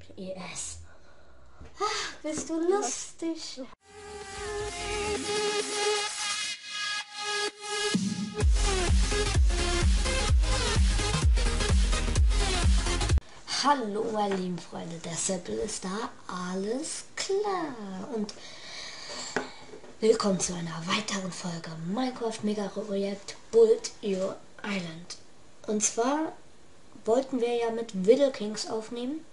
FPS. Ach, bist du lustig? Hallo meine lieben Freunde, der Seppel ist da, alles klar. Und willkommen zu einer weiteren Folge Minecraft Mega Projekt Build Your Island. Und zwar wollten wir ja mit Widdle Kings aufnehmen.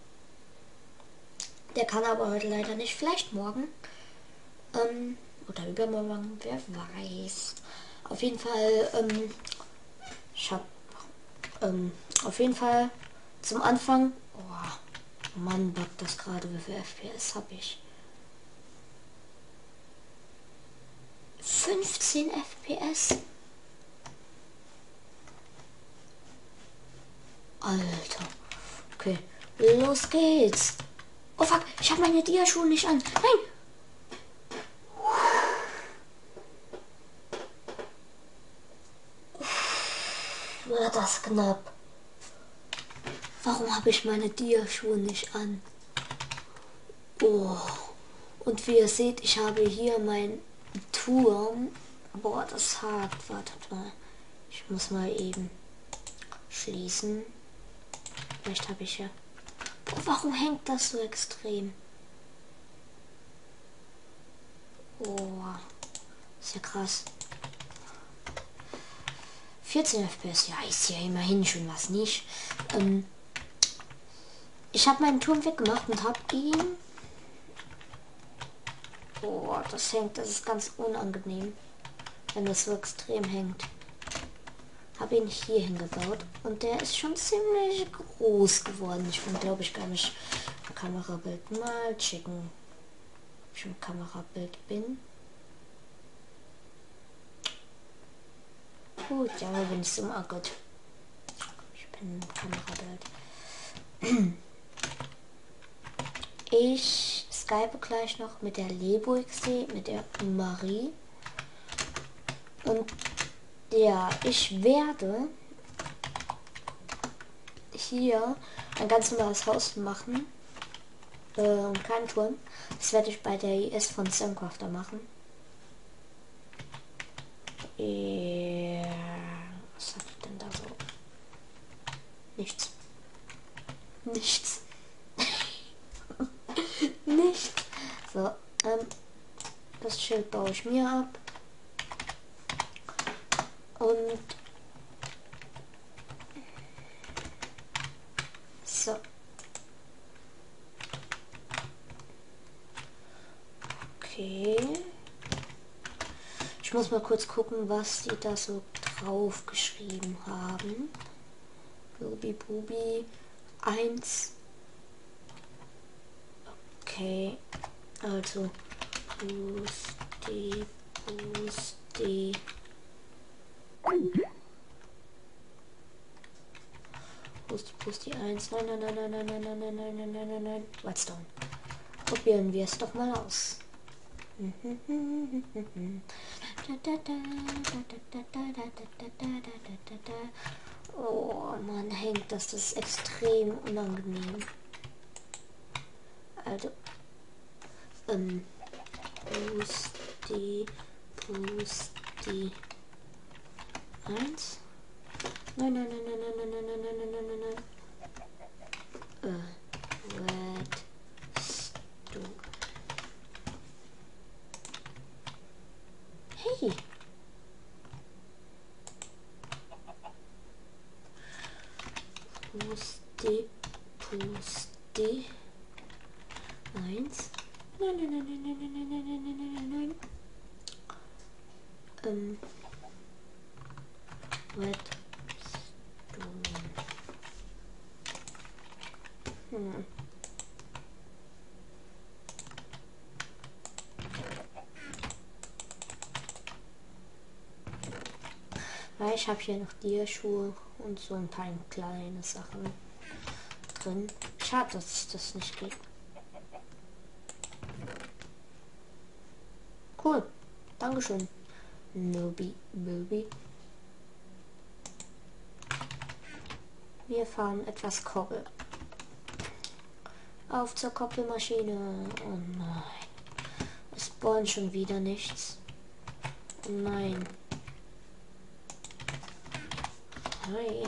Der kann aber heute leider nicht, vielleicht morgen. Oder übermorgen, wer weiß. Auf jeden Fall, auf jeden Fall zum Anfang. Oh, Mann, backt das gerade. Wie viel FPS habe ich? 15 FPS? Alter. Okay, los geht's. Oh fuck, ich habe meine Dia-Schuhe nicht an. Nein! War das knapp. Warum habe ich meine Dia-Schuhe nicht an? Oh. Und wie ihr seht, ich habe hier meinen Turm. Boah, das hakt. Wartet mal. Ich muss mal eben schließen. Vielleicht habe ich ja... Boah, warum hängt das so extrem? Oh, ist ja krass. 14 FPS, ja, ist ja immerhin schon was, nicht? Ich habe meinen Turm weggemacht und habe ihn... Oh, das hängt, das ist ganz unangenehm, wenn das so extrem hängt. Habe ihn hier hingebaut und der ist schon ziemlich groß geworden. Ich bin, glaube ich, gar nicht im Kamerabild. Mal checken, ob ich im Kamerabild bin. Gut, ja, bin ich so. Oh Gott. Ich bin im Kamerabild. Ich skype gleich noch mit der Lebo XD, mit der Marie. Und ja, ich werde hier ein ganz normales Haus machen. Kein Turm. Das werde ich bei der IS von Suncrafter machen. Was hat denn da so? Nichts. Nichts. Nichts. So, das Schild baue ich mir ab. Und so. Okay. Ich muss mal kurz gucken, was die da so drauf geschrieben haben. Bubi Bubi 1. Okay. Also Pusti. Pusti 1. Nein. Redstone. Probieren wir es doch mal aus. Oh Mann, hängt das ist extrem unangenehm. Also Pusti 1. Nein. Redstone. Hey. Pusti 1. Nein. Redstone. Weil ich habe hier noch Dia-Schuhe und so ein paar kleine Sachen drin. Schade, dass das nicht geht. Cool. Dankeschön. Nobi. Wir fahren etwas Kobbel. Auf zur Koppelmaschine. Oh nein. Es spawnt schon wieder nichts. Oh nein. Hi.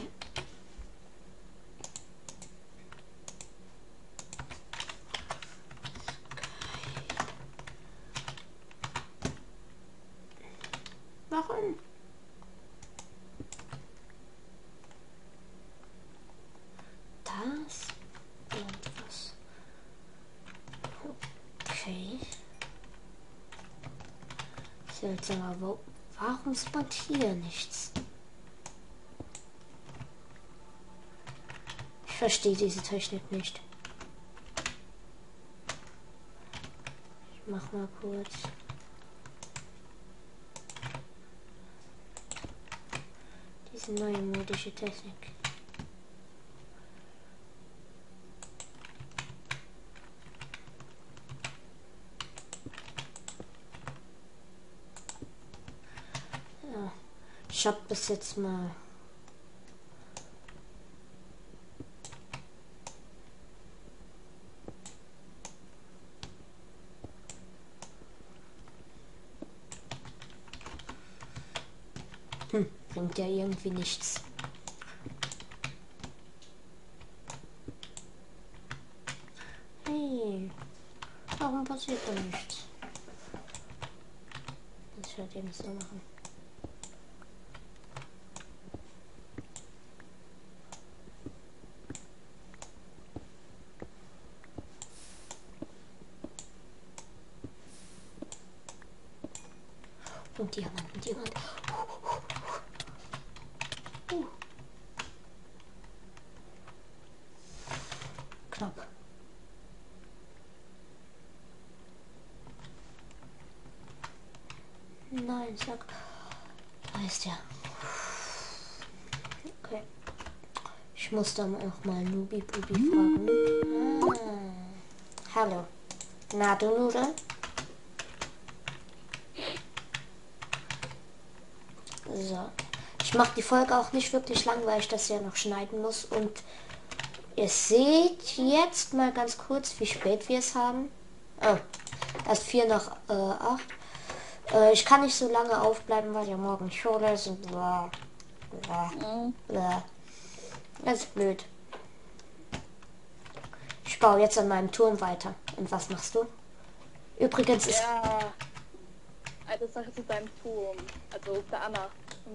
Warum? Das und was? Okay. Seltsam, aber warum spawnt hier nichts? Ich verstehe diese Technik nicht. Ich mach mal kurz. Diese neue modische Technik. Ja, ich hab bis jetzt mal bringt ja irgendwie nichts. Hey, warum passiert da nichts? Das werde ich eben so machen. Und Diamanten, Diamanten. Knapp. Nein, sag. Da ist er. Okay. Ich muss dann auch mal Nubi Bubi fragen. Ah. Hallo. Na, du Nudel? So. Ich mache die Folge auch nicht wirklich lang, weil ich das ja noch schneiden muss. Und ihr seht jetzt mal ganz kurz, wie spät wir es haben. Oh, erst 4 nach 8. Ich kann nicht so lange aufbleiben, weil ja morgen Schule ist. Und das ist blöd. Ich baue jetzt an meinem Turm weiter. Und was machst du? Übrigens ist... Ja, eine Sache zu deinem Turm. Also der Anna.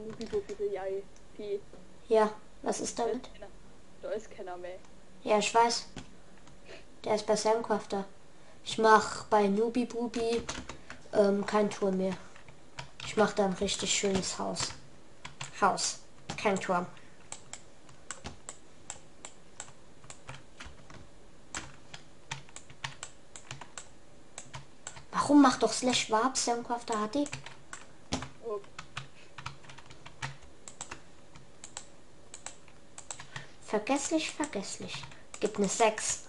Ja, was ist damit? Da ist keiner mehr. Ja, ich weiß. Der ist bei Samcrafter. Ich mach bei Nubi Bubi kein Turm mehr. Ich mach da ein richtig schönes Haus. Kein Turm. Warum macht doch /warp Samcrafter HD? Oh, Vergesslich, vergesslich. Gibt eine 6.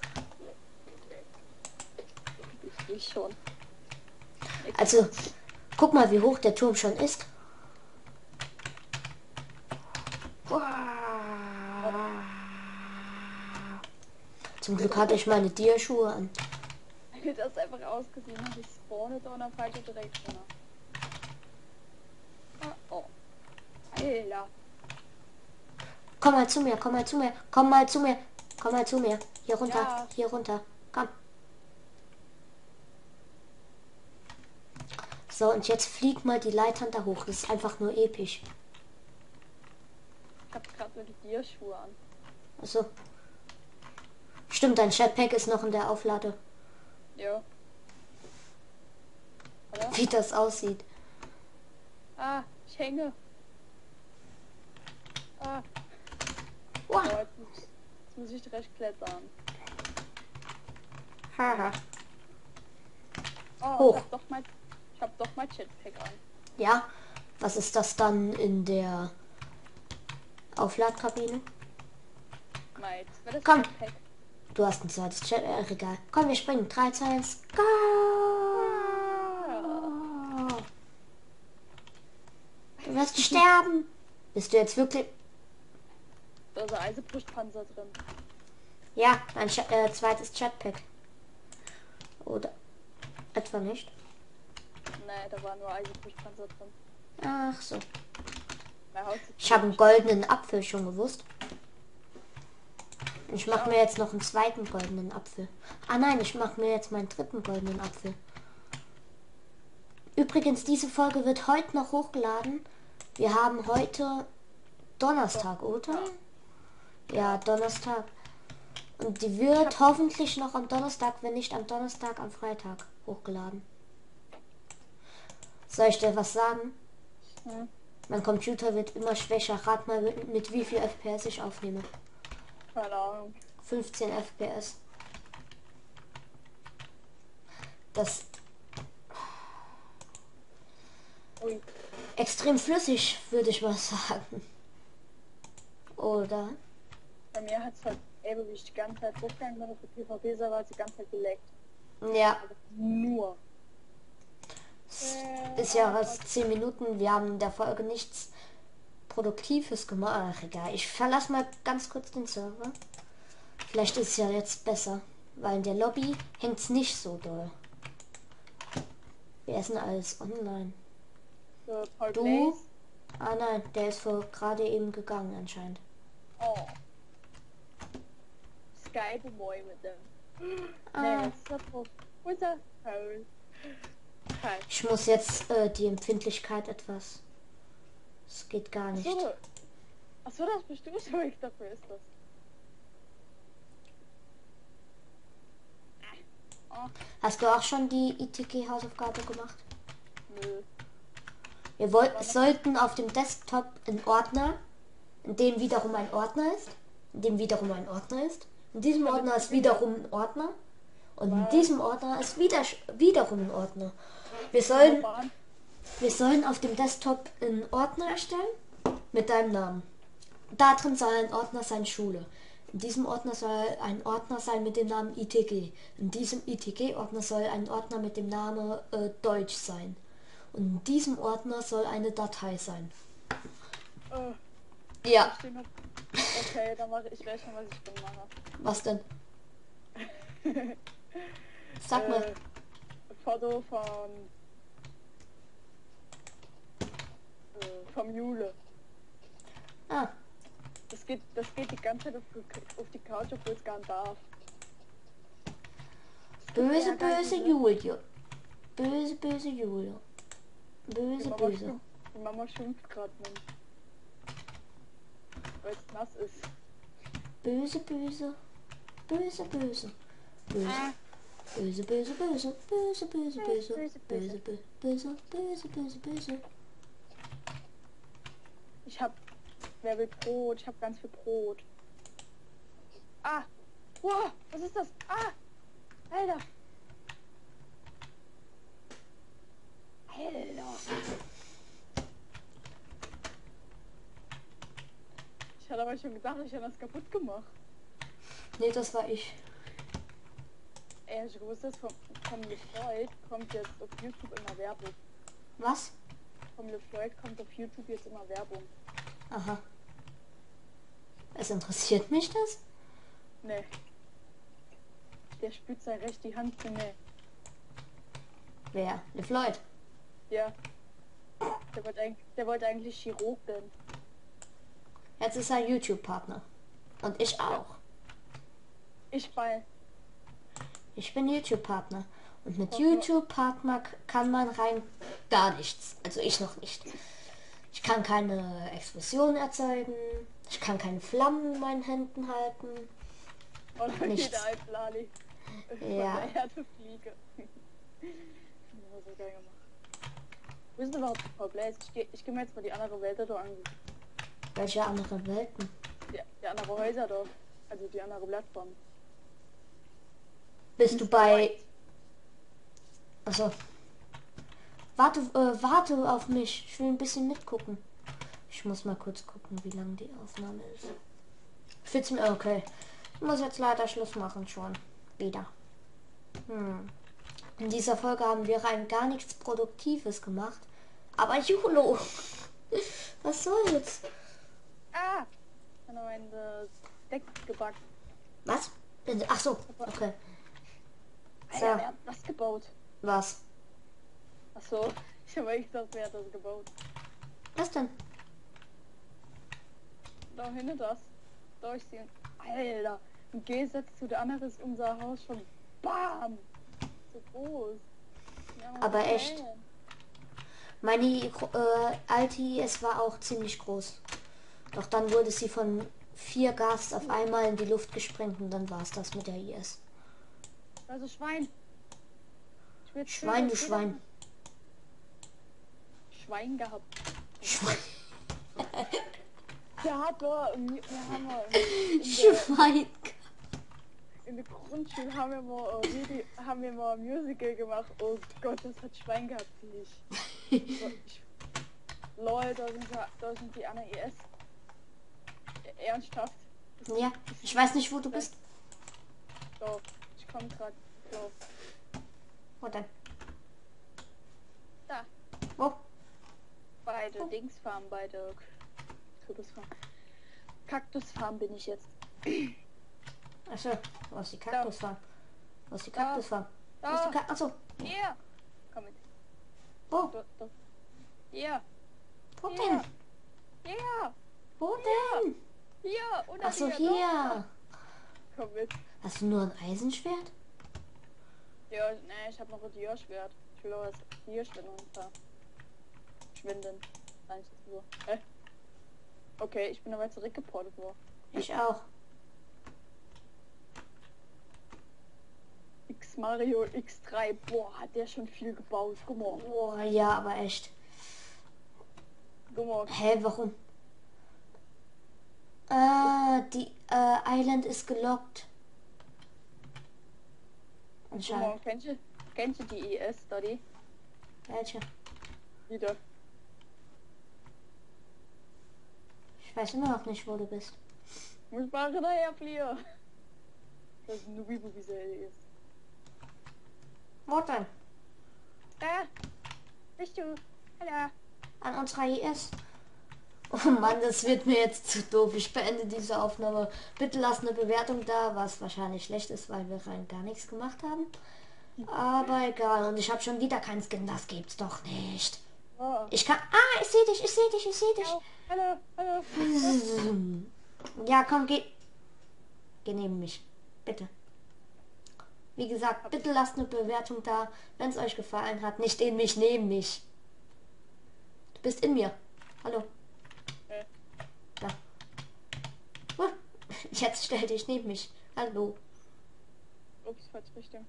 ich schon. Also, guck mal, wie hoch der Turm schon ist. Zum Glück hatte ich meine Dia-Schuhe an. Wie das einfach ausgesehen hat, ich spawne da in der falschen Direction. Oh. Alter. Komm mal zu mir, komm mal zu mir, komm mal zu mir, komm mal zu mir. Hier runter, Ja. hier runter. Komm. So, und jetzt flieg mal die Leitern da hoch. Das ist einfach nur episch. Ich hab gerade nur die Dia-Schuhe an. Achso. Stimmt, dein Jetpack ist noch in der Auflade. Ja. Oder? Wie das aussieht. Ah, ich hänge. Ah. Wow. Oh, jetzt muss ich recht klettern. Haha. Oh, Hoch. ich hab doch mein Jetpack an. Ja, was ist das dann in der Aufladkabine? Mate, wer das Komm. Jetpack? Du hast ein zweites Regal. Komm, wir springen. 3, 2, 1. Go! Du wirst sterben. Bist du jetzt wirklich... Da ist ein Eisenbrustpanzer drin. Ja, ein zweites Jetpack. Oder etwa nicht? Nee, da war nur Eisenbrustpanzer drin. Ach so. Mein Haus Ich habe einen goldenen Apfel schon gewusst. Ich mache mir jetzt noch einen zweiten goldenen Apfel. Ah nein, ich mache mir jetzt meinen dritten goldenen Apfel. Übrigens, diese Folge wird heute noch hochgeladen. Wir haben heute Donnerstag, oder? Ja, Donnerstag. Und die wird hoffentlich noch am Donnerstag, wenn nicht am Donnerstag, am Freitag hochgeladen. Soll ich dir was sagen? Hm. Mein Computer wird immer schwächer. Rat mal mit wie viel FPS ich aufnehme. Keine Ahnung. 15 FPS. Das Ui. extrem flüssig, würde ich mal sagen. Oder? Bei mir hat es halt ewig die ganze Zeit hochgegangen, wenn auf der PvP-Server hat die ganze Zeit geleckt. Ja, Aber nur. ist ja erst 10 Minuten. Wir haben in der Folge nichts Produktives gemacht. Ach, egal. Ich verlasse mal ganz kurz den Server. Vielleicht ist es ja jetzt besser. Weil in der Lobby hängt es nicht so doll. Wer ist denn alles online? Paul Du? Blaze. Ah nein, der ist gerade eben gegangen anscheinend. Oh. Skype Boy mit dem. Ah. Nee, das ist doch unser Paul. Hi. Ich muss jetzt die Empfindlichkeit etwas. Es geht gar nicht. Achso, das bestimmt schon ich dafür ist das. Oh, Hast du auch schon die ITG-Hausaufgabe gemacht? nö. Wir sollten auf dem Desktop einen Ordner, in dem wiederum ein Ordner ist, in dem wiederum ein Ordner ist. In diesem Ordner ist wiederum ein Ordner. Und in diesem Ordner ist wiederum ein Ordner. Wir sollen auf dem Desktop einen Ordner erstellen mit deinem Namen. Da drin soll ein Ordner sein Schule. In diesem Ordner soll ein Ordner sein mit dem Namen ITG. In diesem ITG-Ordner soll ein Ordner mit dem Namen Deutsch sein. Und in diesem Ordner soll eine Datei sein. Ja. Okay, dann mache ich weiß schon, was ich dann mache. Was denn? Sag mal. Foto vom Jule. Ah, Das geht die ganze Zeit auf die Couch, obwohl es gar nicht darf. böse, böse Julia. Böse, böse Julia. Böse, böse. Die Mama schimpft gerade, Mensch. Weil es nass ist. Böse, böse. Böse, böse. Böse. Böse, böse, böse. Böse, böse, böse. Böse, böse, böse, böse, böse. Wer will Brot? Ich hab ganz viel Brot. Ah! Wow! Was ist das? Ah! Alter! Alter! Ich hatte aber schon gedacht, ich habe das kaputt gemacht. Nee, das war ich. Ey, ich wusste, vom LeFloid kommt jetzt auf YouTube immer Werbung. Was? Vom LeFloid kommt auf YouTube jetzt immer Werbung. Aha. Es interessiert mich das? Nee. Der spürt sein Recht, die Hand zu nähen. Wer? LeFloid? Ja. Der wollte eigentlich Chirurg werden. Jetzt ist er YouTube-Partner. Und ich auch. Ich bei. Ich bin YouTube-Partner. Und mit YouTube-Partner kann man rein gar nichts. Also ich noch nicht. Ich kann keine Explosion erzeugen. Ich kann keine Flammen in meinen Händen halten. Und Nichts. jeder ein Lali. Ja. Von der Erde fliege. Das so geil gemacht. Wo ist denn überhaupt die Paul Blaze? Ich geh mir jetzt mal die andere Welt da an. Welche andere Welten? Die andere Häuser da. Also die andere Plattform. Bist du bei... Also. Warte auf mich. Ich will ein bisschen mitgucken. Ich muss mal kurz gucken, wie lang die Aufnahme ist. 14. Okay. Ich muss jetzt leider Schluss machen schon. Wieder. In dieser Folge haben wir rein gar nichts Produktives gemacht. Aber Julo. Was soll's? Ah! Ich habe mein Deck gebackt. Was? Ach so. Okay. So. Alter, wer hat das gebaut? Was? Achso, ich habe eigentlich gedacht, wer hat das gebaut? Was denn? Da hinten das. Da ich sehe. Alter, im Gegensatz zu der anderen ist unser Haus schon BAM! So groß. Ja, Aber okay. echt. Meine alte IS war auch ziemlich groß. Doch dann wurde sie von 4 Gas auf einmal in die Luft gesprengt und dann war es das mit der IS. Also Schwein. Ich will Schwein, du Schwein. Schwein gehabt. Schwein. Der hat wir haben wir Schwein. in der Grundschule haben wir mal ein Musical gemacht. Oh Gott, das hat Schwein gehabt, Lol, da sind die anderen IS. Ernsthaft? Ja, ich weiß nicht, wo du bist. So, ich komme gerade. So. Wo denn? Da. Wo? Beide Dingsfarmen, beide Kürbisfarmen. Kaktusfarm bin ich jetzt. Achso, wo ist die Kaktusfarm? Wo ist die Kaktusfarm? Wo ist Da. die Achso. Hier. Komm mit. Wo? Da. Hier. Wo Hier. denn? Hier. Wo denn? Hier. Und Achso, Da. hier. Komm mit. Hast du nur ein Eisenschwert? Ja, ne, ich habe noch ein Dierschwert. Ich will aber das Dierschwert noch ein paar. Schwinden. Nein, ist so. Hä? Okay, ich bin aber zurückgeportet worden. Ich auch. X Mario X3. Boah, hat der schon viel gebaut. Guck mal. Boah, ja, aber echt. Guck mal. Hä, warum? Die Island ist gelockt. Guck Anscheinend. mal, kennst du die IS, Daddy? Welche? Wieder. Ich weiß immer noch nicht, wo du bist. Muss mal daher fliehen. Das ist nur wie ist. Wo denn? Da. Bist du? Hallo. An unserer IS. Oh Mann, das wird mir jetzt zu doof. Ich beende diese Aufnahme. Bitte lasst eine Bewertung da, was wahrscheinlich schlecht ist, weil wir rein gar nichts gemacht haben. Aber egal. Und ich habe schon wieder keinen Skin. Das gibt's doch nicht. Oh. Ich kann... Ah, ich sehe dich, ich sehe dich, ich sehe dich. Hallo. Hallo. Ja, komm, geh. Geh neben mich. Bitte. Wie gesagt, bitte lasst eine Bewertung da, wenn es euch gefallen hat. Nicht in mich, neben mich. Du bist in mir. Hallo. Da. Jetzt stell dich neben mich. Hallo. Ups, falsche Richtung.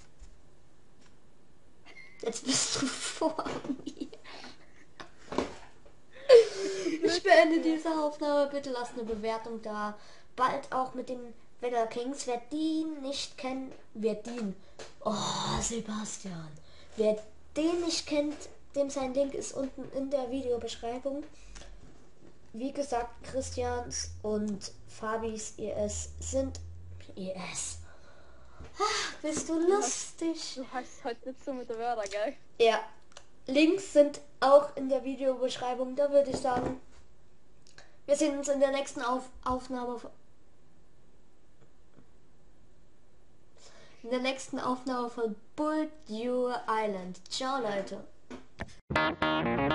Jetzt bist du vor mir. Ich beende diese Aufnahme. Bitte lasst eine Bewertung da. Bald auch mit den Weather Kings. Wer die nicht kennt, wird den. Oh, Sebastian. Wer den nicht kennt, dem sein Link ist unten in der Videobeschreibung. Wie gesagt, Christians und Fabis ES sind ES. Ach, bist du lustig? Du hast heute nicht so mit der Wörter, gell? Ja. Links sind auch in der Videobeschreibung. Da würde ich sagen, wir sehen uns in der nächsten Aufnahme. In der nächsten Aufnahme von Build Your Island. Ciao, Leute.